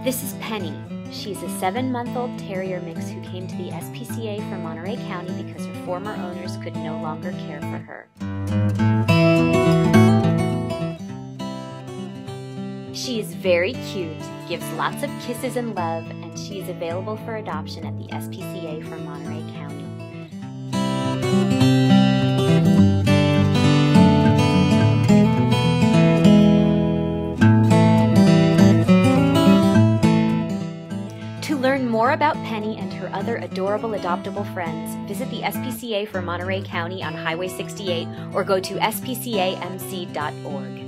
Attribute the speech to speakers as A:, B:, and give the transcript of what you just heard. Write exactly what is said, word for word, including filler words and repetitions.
A: This is Penny. She's a seven-month-old Terrier mix who came to the S P C A for Monterey County because her former owners could no longer care for her. She is very cute, gives lots of kisses and love, and she is available for adoption at the S P C A for Monterey County. To learn more about Penny and her other adorable adoptable friends, visit the S P C A for Monterey County on Highway sixty-eight or go to S P C A M C dot org.